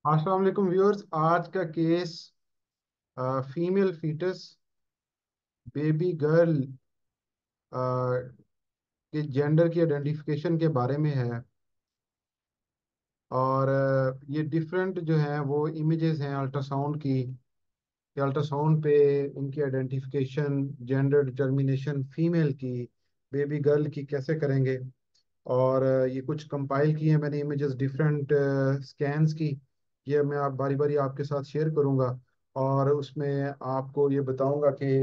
अस्सलाम वालेकुम व्यूअर्स। आज का case female fetus baby girl के जेंडर की आइडेंटिफिकेशन के बारे में है। और ये डिफरेंट जो है वो इमेजेस हैं अल्ट्रासाउंड की, कि अल्ट्रासाउंड पे इनकी आइडेंटिफिकेशन, जेंडर डिटर्मिनेशन फीमेल की, बेबी गर्ल की कैसे करेंगे। और ये कुछ कंपाइल किए हैं मैंने इमेजेस डिफरेंट स्कैन्स की। ये मैं आप बारी बारी आपके साथ शेयर करूंगा। और उसमें आपको ये बताऊंगा कि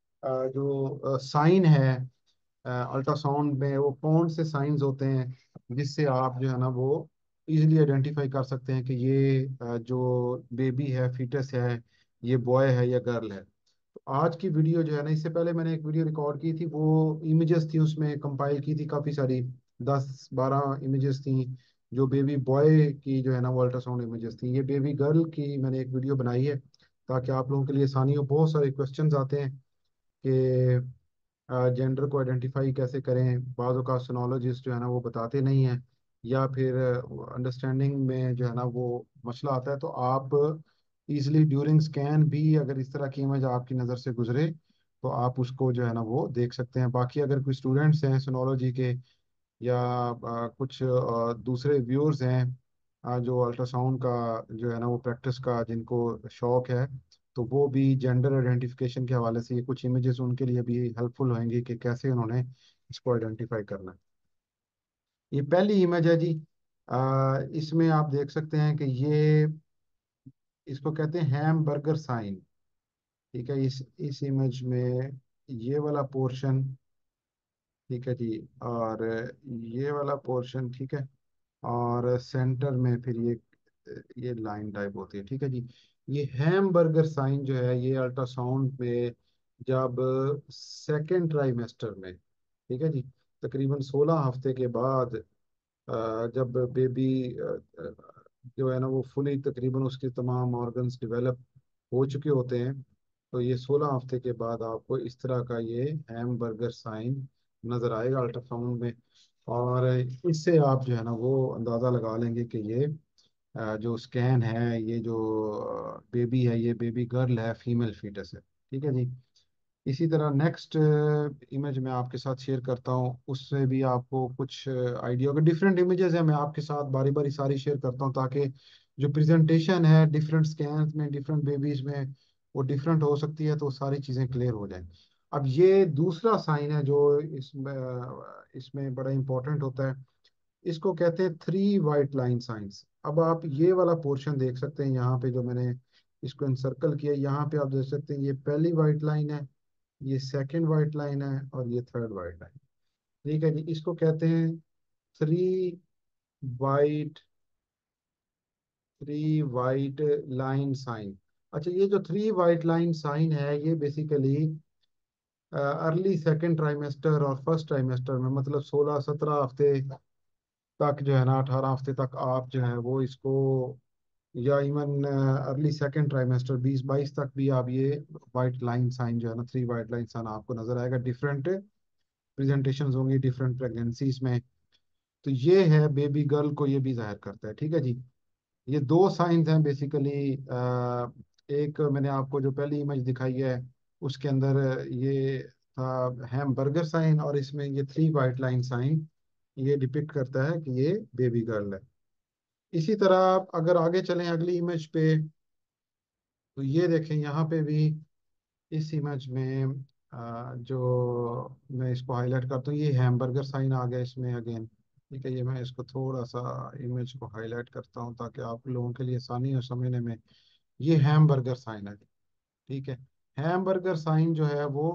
जो साइन है अल्ट्रासाउंड में, वो कौन से साइंस होते हैं जिससे आप जो है ना वो इजीली आइडेंटिफाई कर सकते हैं कि ये जो बेबी है, फीटस है, ये बॉय है या गर्ल है। तो आज की वीडियो जो है ना, इससे पहले मैंने एक वीडियो रिकॉर्ड की थी, वो इमेजेस थी, उसमें कंपाइल की थी काफ़ी सारी, 10-12 इमेजेस थी जो बेबी बॉय की जो है ना वो अल्ट्रासाउंड इमेजेस थी। ये बेबी गर्ल की मैंने एक वीडियो बनाई है ताकि आप लोगों के लिए आसानी हो। बहुत सारे क्वेश्चंस आते हैं कि जेंडर को आइडेंटिफाई कैसे करें। बाज़ का सोनोलॉजिस्ट जो है ना वो बताते नहीं है, या फिर अंडरस्टैंडिंग में जो है ना वो मसला आता है। तो आप इजिली ड्यूरिंग स्कैन भी अगर इस तरह की इमेज आपकी नज़र से गुजरे तो आप उसको जो है ना वो देख सकते हैं। बाकी अगर कोई स्टूडेंट्स हैं सोनोलॉजी के, या कुछ दूसरे व्यूअर्स हैं जो अल्ट्रासाउंड का जो है ना वो प्रैक्टिस का जिनको शौक है, तो वो भी जेंडर आइडेंटिफिकेशन के हवाले से ये कुछ इमेजेस उनके लिए भी हेल्पफुल होंगी कि कैसे उन्होंने इसको आइडेंटिफाई करना है। ये पहली इमेज है जी। इसमें आप देख सकते हैं कि ये, इसको कहते हैं हैम बर्गर साइन। ठीक है, इस इमेज में ये वाला पोर्शन, ठीक है जी, और ये वाला पोर्शन, ठीक है, और सेंटर में फिर ये लाइन टाइप होती है। ठीक है जी। ये हैमबर्गर साइन जो है ये अल्ट्रासाउंड में जब सेकेंड ट्राइमेस्टर में, ठीक है जी, तकरीबन 16 हफ्ते के बाद जब बेबी जो है ना वो फुली तकरीबन उसके तमाम ऑर्गन्स डेवलप हो चुके होते हैं, तो ये 16 हफ्ते के बाद आपको इस तरह का ये हैमबर्गर साइन नजर आएगा अल्ट्रासाउंड में। और इससे आप जो है ना वो अंदाज़ा लगा लेंगे कि ये जो स्कैन है, ये जो बेबी है, ये बेबी गर्ल है, फीमेल फीटस है। ठीक है जी। इसी तरह नेक्स्ट इमेज मैं आपके साथ शेयर करता हूँ, उससे भी आपको कुछ आइडिया होगा। डिफरेंट इमेजेस हैं, मैं आपके साथ बारी बारी सारी शेयर करता हूँ ताकि जो प्रेजेंटेशन है डिफरेंट स्कैन्स में, डिफरेंट बेबीज में, वो डिफरेंट हो सकती है, तो सारी चीज़ें क्लियर हो जाएं। अब ये दूसरा साइन है जो इसमें इसमें बड़ा इंपॉर्टेंट होता है। इसको कहते हैं थ्री वाइट लाइन साइंस। अब आप ये वाला पोर्शन देख सकते हैं, यहाँ पे जो मैंने इसको इंसर्कल किया, यहाँ पे आप देख सकते हैं ये पहली वाइट लाइन है, ये सेकंड वाइट लाइन है, और ये थर्ड वाइट लाइन। ठीक है जी। इसको कहते हैं three white three white line sign. अच्छा, ये जो थ्री वाइट लाइन साइन है ये बेसिकली अर्ली सेकंड ट्राइमेस्टर और फर्स्ट ट्राइमेस्टर में, मतलब 16-17 हफ्ते तक जो है ना, 18 हफ्ते तक आप जो है वो इसको, या इवन अर्ली सेकेंड ट्राइमेस्टर 20-22 तक भी आप ये वाइट लाइन साइन जो है ना, थ्री वाइट लाइन साइन आपको नजर आएगा। डिफरेंट प्रेजेंटेशन होंगी डिफरेंट प्रेगनेंसीज में। तो ये है बेबी गर्ल को ये भी जाहिर करता है। ठीक है जी। ये दो साइंस हैं बेसिकली। एक मैंने आपको जो पहली इमेज दिखाई है उसके अंदर ये था हैम बर्गर साइन, और इसमें ये थ्री वाइट लाइन साइन ये डिपिक्ट करता है कि ये बेबी गर्ल है। इसी तरह आप अगर आगे चलें अगली इमेज पे, तो ये देखें यहाँ पे भी, इस इमेज में जो मैं इसको हाईलाइट करता हूँ, ये हैमबर्गर साइन आ गया इसमें अगेन। ठीक है, ये मैं इसको थोड़ा सा इमेज को हाईलाइट करता हूँ ताकि आप लोगों के लिए आसानी हो समझने में। ये हैमबर्गर साइन है। ठीक है। हैमबर्गर साइन जो है वो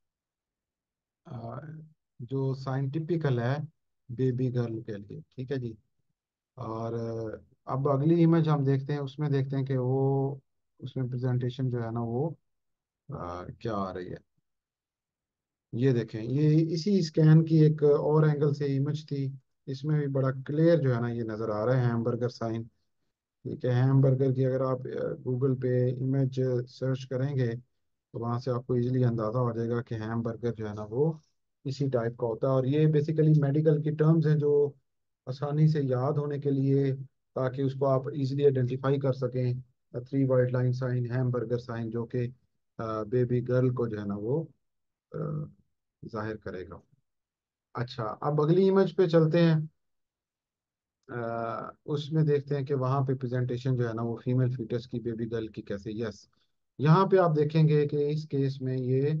अ, जो साइन टिपिकल है बेबी गर्ल के लिए। ठीक है जी। और अब अगली इमेज हम देखते हैं, उसमें देखते हैं कि वो उसमें प्रेजेंटेशन जो है ना वो क्या आ रही है। ये देखें, ये इसी स्कैन की एक और एंगल से इमेज थी। इसमें भी बड़ा क्लियर जो है ना ये नज़र आ रहा है हैमबर्गर साइन। ठीक है, हैमबर्गर की अगर आप गूगल पे इमेज सर्च करेंगे तो वहाँ से आपको इजीली अंदाज़ा हो जाएगा कि हैमबर्गर जो है ना वो इसी टाइप का होता है। और ये बेसिकली मेडिकल की टर्म्स हैं जो आसानी से याद होने के लिए ताकि उसको आप इजीली आइडेंटिफाई कर सकें। Three white line sign, hamburger sign, जो कि बेबी गर्ल को जो है ना वो अ, जाहिर करेगा। अच्छा, अब अगली इमेज पे चलते हैं। उसमें देखते हैं कि वहाँ पे प्रेजेंटेशन जो है ना वो फीमेल फीटस की, बेबी गर्ल की कैसे। यस, यहाँ पे आप देखेंगे कि इस केस में ये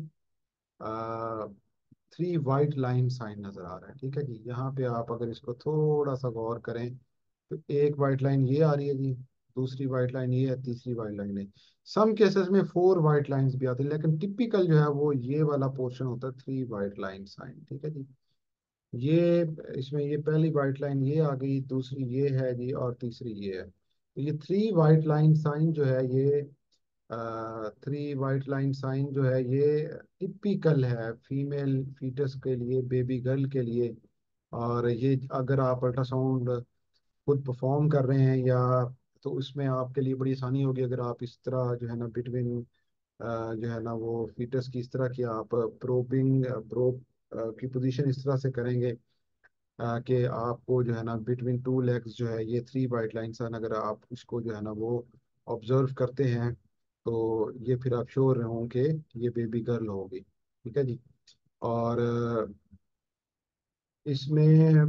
थ्री वाइट लाइन साइन नजर आ रहा है। ठीक है जी, यहाँ पे आप अगर इसको थोड़ा सा गौर करें तो एक वाइट लाइन ये आ रही है जी, दूसरी वाइट लाइन ये है, तीसरी वाइट लाइन है। सम केसेस में फोर वाइट लाइंस भी आती है, लेकिन टिपिकल जो है वो ये वाला पोर्शन होता है, थ्री वाइट लाइन साइन। ठीक है जी, ये इसमें ये पहली वाइट लाइन ये आ गई, दूसरी ये है जी, और तीसरी ये है। तो ये थ्री वाइट लाइन साइन जो है ये थ्री वाइट लाइन साइन जो है ये टिपिकल है फीमेल फीटस के लिए, बेबी गर्ल के लिए। और ये अगर आप अल्ट्रासाउंड खुद परफॉर्म कर रहे हैं या, तो उसमें आपके लिए बड़ी आसानी होगी अगर आप इस तरह जो है ना बिटवीन जो है ना वो फीटस की इस तरह की आप प्रोबिंग प्रोब की पोजीशन इस तरह से करेंगे कि आपको जो है ना बिटवीन टू लेग्स जो है ये थ्री वाइट लाइंस हैं, अगर आप इसको जो है ना वो ऑब्जर्व करते हैं तो ये फिर आप श्योर होंगे कि ये बेबी गर्ल होगी। ठीक है जी। और इसमें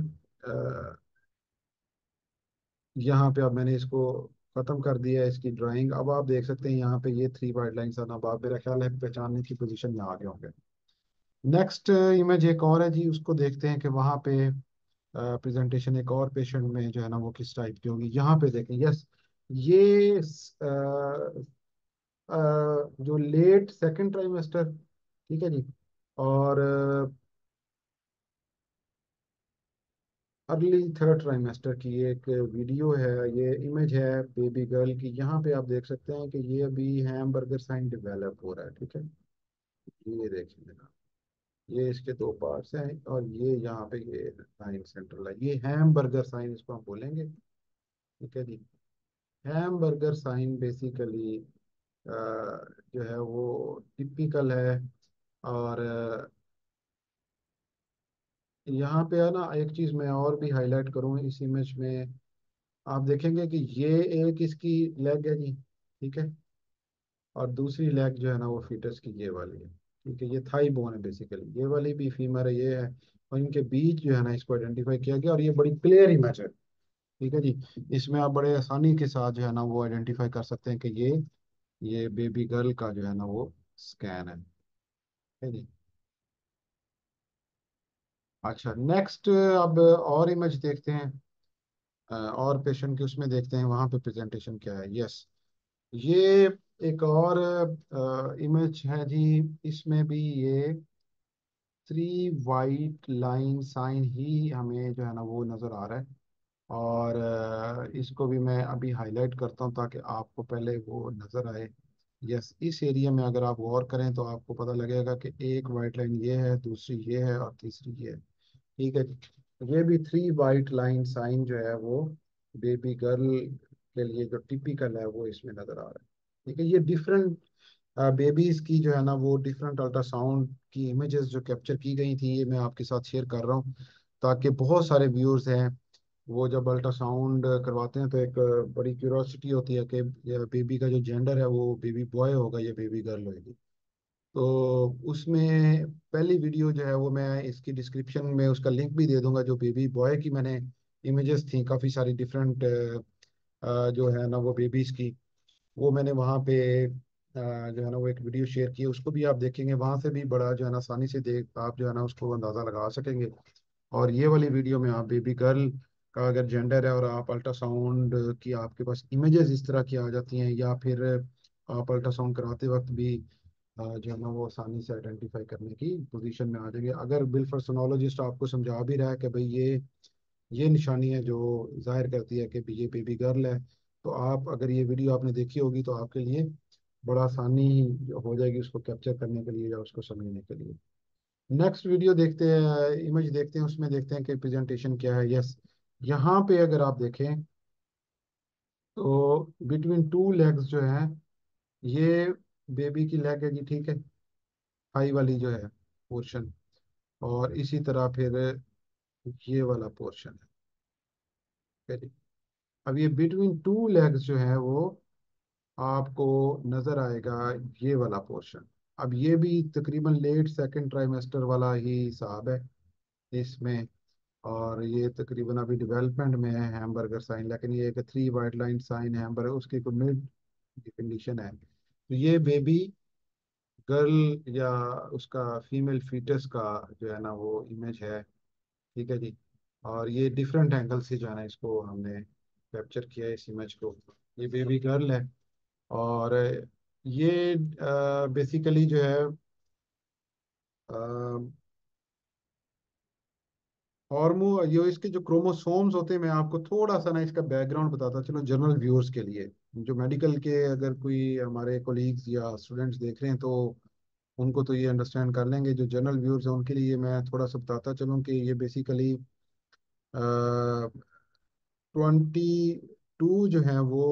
यहाँ पे अब मैंने इसको खत्म कर दिया है इसकी ड्राइंग। अब आप देख सकते हैं यहाँ पे ये थ्री वाइट लाइंस हैं। अब आप, मेरा ख्याल है पहचानने की पोजीशन में आ गए होंगे। नेक्स्ट इमेज एक और है जी, उसको देखते हैं कि वहाँ पे प्रेजेंटेशन एक और पेशेंट में जो है ना वो किस टाइप की होगी। यहाँ पे देखें। यस, ये जो लेट सेकंड ट्राइमेस्टर, ठीक है जी, और अर्ली थर्ड ट्राइमेस्टर की एक वीडियो है, ये इमेज है बेबी गर्ल की। यहाँ पे आप देख सकते हैं कि ये अभी हैमबर्गर साइन डेवलप हो रहा है। ठीक है, ये देखिए जरा, ये इसके दो पार्ट्स हैं, और ये यहाँ पे ये साइन सेंट्रल है, ये हैमबर्गर साइन इसको हम बोलेंगे। ठीक है जी। हैमबर्गर साइन बेसिकली जो है वो टिपिकल है। और यहाँ पे है ना एक चीज़ मैं और भी हाईलाइट करूँ इस इमेज में, आप देखेंगे कि ये एक इसकी लेग है जी, ठीक है, और दूसरी लेग जो है ना वो फीटस की ये वाली है। ठीक है, ये थाई बोन है बेसिकली, ये वाली भी फीमर है, ये है। और इनके बीच जो है ना इसको आइडेंटिफाई किया गया, और ये बड़ी क्लियर इमेज है। ठीक है जी, इसमें आप बड़े आसानी के साथ जो है ना वो आइडेंटिफाई कर सकते हैं कि ये बेबी गर्ल का जो है ना वो स्कैन है। ठीक है जी। अच्छा, नेक्स्ट अब और इमेज देखते हैं, और पेशेंट के उसमें देखते हैं वहां पे प्रेजेंटेशन क्या है। यस, ये एक और इमेज है जी, इसमें भी ये थ्री वाइट लाइन साइन ही हमें जो है ना वो नज़र आ रहा है। और इसको भी मैं अभी हाईलाइट करता हूँ ताकि आपको पहले वो नज़र आए। यस, इस एरिया में अगर आप गौर करें तो आपको पता लगेगा कि एक वाइट लाइन ये है, दूसरी ये है, और तीसरी ये है। ठीक है, ये भी थ्री वाइट लाइन साइन जो है वो बेबी गर्ल के लिए जो टिपिकल है वो इसमें नजर आ रहा है। ठीक है, ये डिफरेंट बेबीज की जो है ना वो डिफरेंट अल्ट्रासाउंड की इमेजेस जो कैप्चर की गई थी, ये मैं आपके साथ शेयर कर रहा हूँ ताकि बहुत सारे व्यूअर्स हैं वो जब अल्ट्रासाउंड करवाते हैं तो एक बड़ी क्यूरियोसिटी होती है कि बेबी का जो जेंडर है वो बेबी बॉय होगा या बेबी गर्ल होगी। तो उसमें पहली वीडियो जो है वो मैं इसकी डिस्क्रिप्शन में उसका लिंक भी दे दूंगा, जो बेबी बॉय की मैंने इमेजेस थी काफ़ी सारी डिफरेंट जो है ना वो बेबीज की, वो मैंने वहाँ पे जो है ना वो एक वीडियो शेयर की है, उसको भी आप देखेंगे वहाँ से भी बड़ा जो है ना आसानी से देख आप जो है ना उसको अंदाज़ा लगा सकेंगे। और ये वाली वीडियो में आप बेबी गर्ल का अगर जेंडर है और आप अल्ट्रासाउंड की आपके पास इमेजेस इस तरह की आ जाती हैं, या फिर आप अल्ट्रासाउंड कराते वक्त भी जो है ना वो आसानी से आइडेंटिफाई करने की पोजीशन में आ जाएंगे। अगर बिल्फर्सोनोलॉजिस्ट आपको समझा भी रहा है कि भाई ये निशानी है जो जाहिर करती है कि भी ये बेबी गर्ल है, तो आप अगर ये वीडियो आपने देखी होगी तो आपके लिए बड़ा आसानी हो जाएगी उसको कैप्चर करने के लिए या उसको समझने के लिए। नेक्स्ट वीडियो देखते हैं, इमेज देखते हैं, उसमें देखते हैं कि प्रेजेंटेशन क्या है। यस, यहाँ पे अगर आप देखें तो बिटवीन टू लेग्स जो है ये बेबी की लेग है जी, ठीक है, थाई वाली जो है पोर्शन, और इसी तरह फिर ये वाला पोर्शन है। ठीक है जी। अब ये बिटवीन टू लेग्स जो है वो आपको नजर आएगा, ये वाला पोर्शन। अब ये भी तकरीबन लेट सेकंड ट्राइमेस्टर वाला ही हिसाब है इसमें। और ये तकरीबन अभी डेवलपमेंट में है हैमबर्गर साइन, लेकिन ये एक three white line sign hamburger उसकी कोई मिड कंडीशन है। तो ये बेबी गर्ल या उसका फीमेल फीटस का जो है ना वो इमेज है। ठीक है जी। और ये डिफरेंट एंगल से जो है ना इसको हमने कैप्चर किया है इस इमेज को। ये बेबी गर्ल है। और ये बेसिकली जो है हॉर्मो ये इसके जो क्रोमोसोम्स होते हैं, मैं आपको थोड़ा सा ना इसका बैकग्राउंड बताता चलो जनरल व्यूअर्स के लिए। जो मेडिकल के अगर कोई हमारे कोलीग्स या स्टूडेंट्स देख रहे हैं तो उनको तो ये अंडरस्टैंड कर लेंगे। जो जनरल व्यूअर्स हैं उनके लिए मैं थोड़ा सा बताता चलूँ कि ये बेसिकली 22 जो है वो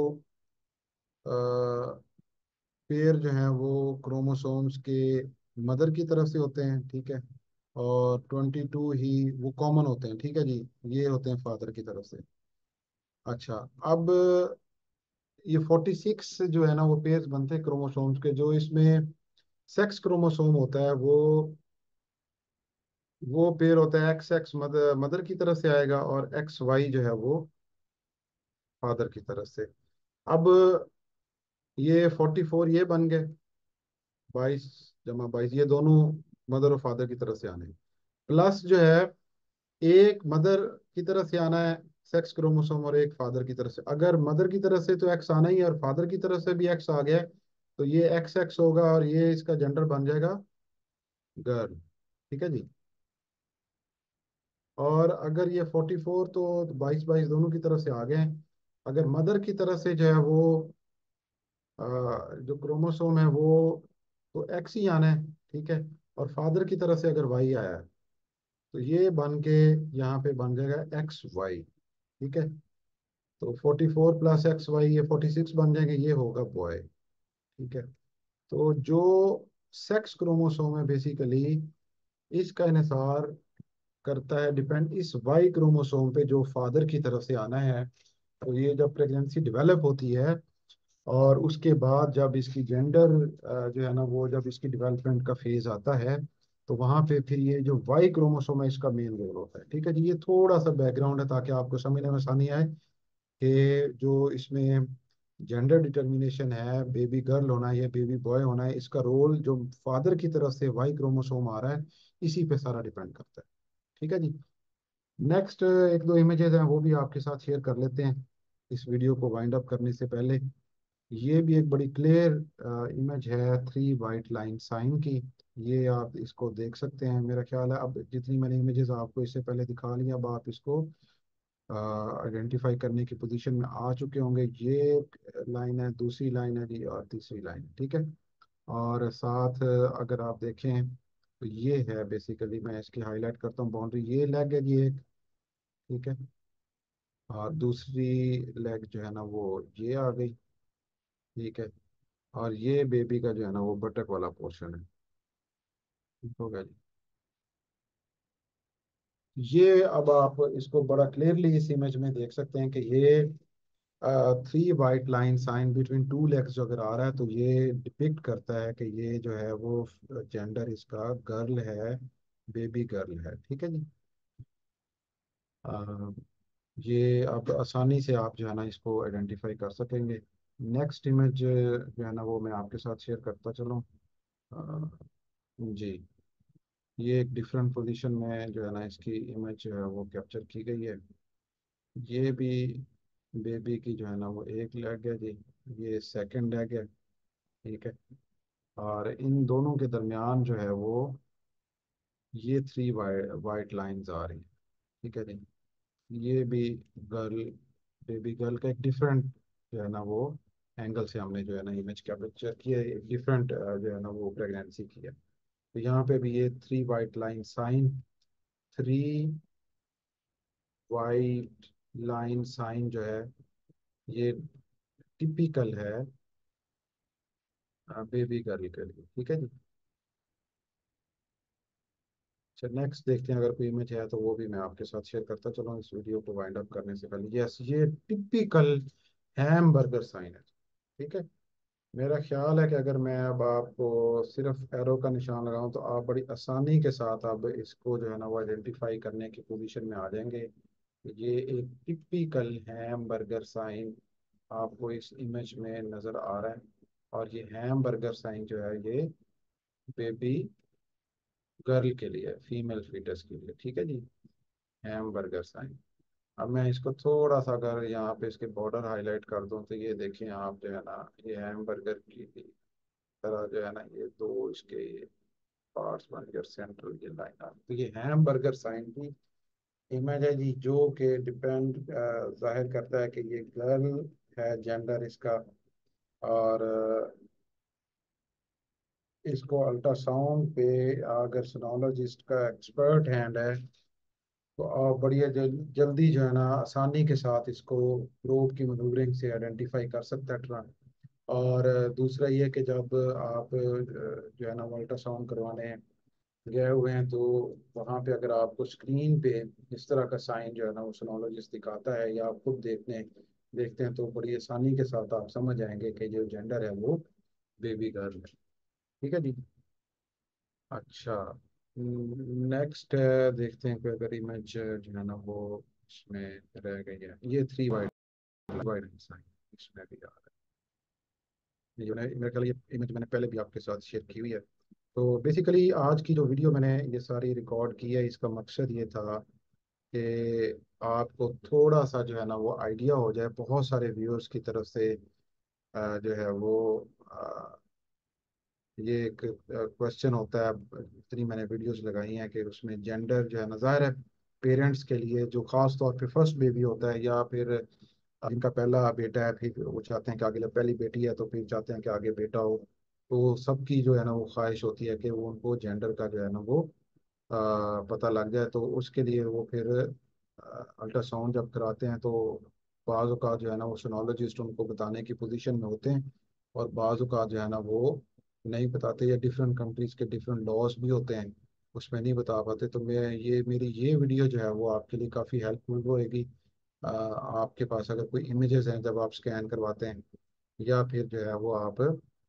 पेयर जो है वो क्रोमोसोम्स के मदर की तरफ से होते हैं। ठीक है। और 22 ही वो कॉमन होते हैं। ठीक है जी। ये होते हैं फादर की तरफ से। अच्छा। अब ये 46 जो है ना वो पेयर्स बनते हैं क्रोमोसोम्स के। जो इसमें सेक्स क्रोमोसोम होता है वो पेयर होता है एक्स एक्स मदर मदर की तरफ से आएगा, और एक्स वाई जो है वो फादर की तरफ से। अब ये 44 ये बन गए, 22 जमा 22 ये दोनों मदर और फादर की तरफ से आने। प्लस जो है एक मदर की तरफ से आना है सेक्स क्रोमोसोम, और एक फादर की तरफ से। अगर मदर की तरफ से तो एक्स आना ही है, और फादर की तरफ से भी एक्स आ गया है, तो ये एक्स एक्स होगा और ये इसका जेंडर बन जाएगा गर्ल। ठीक है जी। और अगर ये 44 तो 22 22 दोनों की तरफ से आ गए हैं। अगर मदर की तरफ से जो है वो अ, जो क्रोमोसोम है वो तो एक्स ही आना है। ठीक है। और फादर की तरफ से अगर वाई आया है तो ये बन के यहाँ पे बन जाएगा एक्स वाई। ठीक है। तो 44 प्लस एक्स वाई ये 46 बन जाएंगे, ये होगा बॉय। ठीक है। तो जो सेक्स क्रोमोसोम है बेसिकली इसका इन्हिसार करता है डिपेंड इस वाई क्रोमोसोम पे जो फादर की तरफ से आना है। तो ये जब प्रेगनेंसी डेवलप होती है और उसके बाद जब इसकी जेंडर जो है ना वो जब इसकी डेवलपमेंट का फेज आता है, तो वहां पे फिर ये जो वाई क्रोमोसोम है इसका मेन रोल होता है। ठीक है जी। ये थोड़ा सा बैकग्राउंड है ताकि आपको समझने में आसानी आए कि जो इसमें जेंडर डिटर्मिनेशन है, बेबी गर्ल होना है या बेबी बॉय होना है, इसका रोल जो फादर की तरफ से वाई क्रोमोसोम आ रहा है इसी पे सारा डिपेंड करता है। ठीक है जी। नेक्स्ट एक दो इमेजेस हैं वो भी आपके साथ शेयर कर लेते हैं इस वीडियो को वाइंड अप करने से पहले। ये भी एक बड़ी क्लियर इमेज है थ्री वाइट लाइन साइन की। ये आप इसको देख सकते हैं। मेरा ख्याल है अब जितनी मैंने इमेजेस आपको इससे पहले दिखा ली, अब आप इसको आइडेंटिफाई करने की पोजीशन में आ चुके होंगे। ये लाइन है, दूसरी लाइन है जी, और तीसरी लाइन। ठीक है। और साथ अगर आप देखें तो ये है बेसिकली, मैं इसकी हाईलाइट करता हूँ बाउंड्री, ये लेग है जी एक। ठीक है। और दूसरी लेग जो है ना वो ये आ गई। ठीक है। और ये बेबी का जो है ना वो बटक वाला पोर्शन है। ठीक हो गया जी। ये अब आप इसको बड़ा क्लियरली इस इमेज में देख सकते हैं कि ये three white line sign between two legs जो अगर आ रहा है तो ये डिपिक्ट करता है कि ये जो है वो जेंडर इसका गर्ल है, बेबी गर्ल है। ठीक है जी। अ, ये अब आसानी से आप जो है ना इसको आइडेंटिफाई कर सकेंगे। नेक्स्ट इमेज जो है ना वो मैं आपके साथ शेयर करता चलूँ। अ, जी। ये एक डिफरेंट पोजीशन में जो है ना इसकी इमेज जो है वो कैप्चर की गई है। ये भी बेबी की जो है ना वो एक लेग है जी, ये सेकंड लेग है। ठीक है। और इन दोनों के दरमियान जो है वो ये थ्री वाइट लाइंस आ रही हैं। ठीक है जी। ये भी गर्ल, बेबी गर्ल का एक डिफरेंट जो है ना वो एंगल से हमने जो है ना इमेज कैप्चर किया है, एक डिफरेंट जो है ना वो प्रेगनेंसी की है। तो यहाँ पे भी ये three white line sign, three white line sign जो है ये टिपिकल है बेबी गर्ल के लिए। ठीक है जी। अच्छा, नेक्स्ट देखते हैं, अगर कोई इमेज है तो वो भी मैं आपके साथ शेयर करता चलूँ इस वीडियो को वाइंड अप करने से पहले। यस, ये टिपिकल हैम बर्गर साइन है। ठीक है। मेरा ख्याल है कि अगर मैं अब आपको सिर्फ एरो का निशान लगाऊं तो आप बड़ी आसानी के साथ अब इसको जो है ना वो आइडेंटिफाई करने की पोजीशन में आ जाएंगे। ये एक टिपिकल हैम बर्गर साइन आपको इस इमेज में नज़र आ रहा है। और ये हैम बर्गर साइन जो है ये बेबी गर्ल के लिए, फीमेल फीटस के लिए। ठीक है जी। हैम बर्गर साइन। अब मैं इसको थोड़ा सा अगर यहाँ पे इसके बॉर्डर हाईलाइट कर दूं तो ये देखें आप जो है ना, ये हैम बर्गर की तरह जो है ना, ये दो इसके पार्ट्स बन गए, सेंट्रल ये लाइन आ, तो ये हैम बर्गर साइन की इमेज है जी, जो कि डिपेंड जाहिर करता है कि ये गर्ल है, जेंडर इसका। और इसको अल्ट्रासाउंड पे अगर सोनोलॉजिस्ट का एक्सपर्ट हैंड है तो आप बढ़िया जल्दी जो है ना आसानी के साथ इसको प्रोब की मनूवरिंग से आइडेंटिफाई कर सकता है ट्रंक। और दूसरा ये कि जब आप जो है ना अल्ट्रासाउंड करवाने गए हुए हैं तो वहाँ पे अगर आपको स्क्रीन पे इस तरह का साइन जो है ना वो सोनोलॉजिस्ट दिखाता है या आप खुद देखते हैं तो बड़ी आसानी के साथ आप समझ जाएंगे कि जो जेंडर है वो बेबी गर्ल है। ठीक है जी। अच्छा, नेक्स्ट देखते हैं कि अगर इमेज जो है ना वो इसमें रह गई है, ये थ्री वाइड वाइड साइन इसमें भी आ रहा है। ये मेरे ख्याल ये इमेज मैंने पहले भी आपके साथ शेयर की हुई है। तो बेसिकली आज की जो वीडियो मैंने ये सारी रिकॉर्ड की है, इसका मकसद ये था कि आपको थोड़ा सा जो है ना वो आइडिया हो जाए, बहुत सारे व्यूअर्स की तरफ से जो है वो ये एक क्वेश्चन होता है। इतनी मैंने वीडियोस लगाई हैं कि उसमें जेंडर जो है ना, जाहिर है पेरेंट्स के लिए जो खास तौर पे फर्स्ट बेबी होता है या फिर जिनका पहला बेटा है, फिर वो चाहते हैं कि आगे पहली बेटी है तो फिर चाहते हैं कि आगे बेटा हो। तो सबकी जो है ना वो ख्वाहिश होती है कि वो उनको जेंडर का जो है ना वो पता लग जाए। तो उसके लिए वो फिर अल्ट्रासाउंड जब कराते हैं तो बाज़ का जो है ना वो सोनोलॉजिस्ट उनको बताने की पोजीशन में होते हैं, और बाज़ का जो है ना वो नहीं बताते, या डिफरेंट कंट्रीज के डिफरेंट लॉज भी होते हैं उसमें नहीं बता पाते। तो मैं ये मेरी ये वीडियो जो है वो आपके लिए काफ़ी हेल्पफुल होएगी। आपके पास अगर कोई इमेजेस हैं जब आप स्कैन करवाते हैं, या फिर जो है वो आप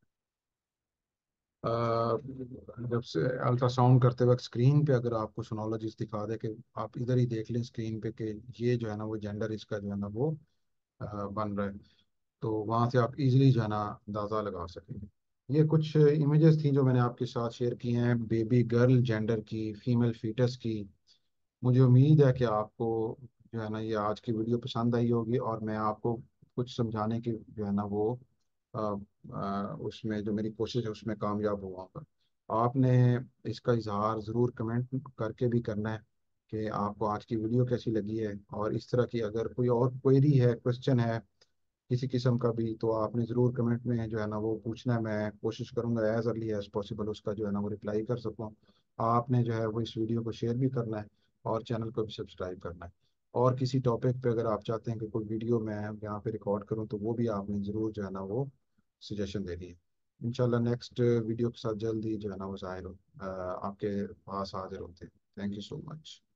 अ, जब से अल्ट्रासाउंड करते वक्त स्क्रीन पे अगर आपको सोनोलॉजिस्ट दिखा दे कि आप इधर ही देख लें स्क्रीन पे कि ये जो है ना वो जेंडर इसका जो है ना वो बन रहा है, तो वहाँ से आप इजीली जो है ना अंदाज़ा लगा सकेंगे। ये कुछ इमेजेस थी जो मैंने आपके साथ शेयर की हैं बेबी गर्ल जेंडर की, फीमेल फीटस की। मुझे उम्मीद है कि आपको जो है ना ये आज की वीडियो पसंद आई होगी, और मैं आपको कुछ समझाने की जो है ना वो उसमें जो मेरी कोशिश है उसमें कामयाब हुआ पर आपने इसका इजहार ज़रूर कमेंट करके भी करना है कि आपको आज की वीडियो कैसी लगी है। और इस तरह की अगर कोई और क्वेरी है, क्वेश्चन है किसी किस्म का भी, तो आपने ज़रूर कमेंट में जो है ना वो पूछना है। मैं कोशिश करूंगा एज अर्ली एज पॉसिबल उसका जो है ना वो रिप्लाई कर सकूँ। आपने जो है वो इस वीडियो को शेयर भी करना है और चैनल को भी सब्सक्राइब करना है। और किसी टॉपिक पे अगर आप चाहते हैं कि कोई वीडियो मैं यहाँ पे रिकॉर्ड करूँ तो वो भी आपने ज़रूर जो है ना वो सजेशन देनी है। इंशाल्लाह नेक्स्ट वीडियो के साथ जल्दी जो है ना वो आपके पास हाजिर होते हैं। Thank you so much.